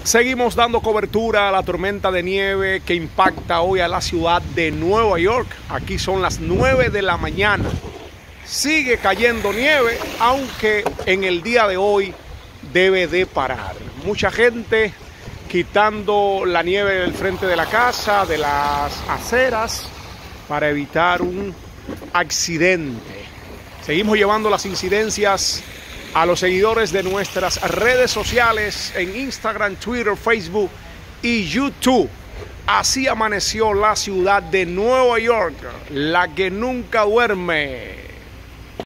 Seguimos dando cobertura a la tormenta de nieve que impacta hoy a la ciudad de Nueva York. Aquí son las 9 de la mañana. Sigue cayendo nieve, aunque en el día de hoy debe de parar. Mucha gente quitando la nieve del frente de la casa, de las aceras, para evitar un accidente. Seguimos llevando las incidencias a los seguidores de nuestras redes sociales en Instagram, Twitter, Facebook y YouTube. Así amaneció la ciudad de Nueva York, la que nunca duerme.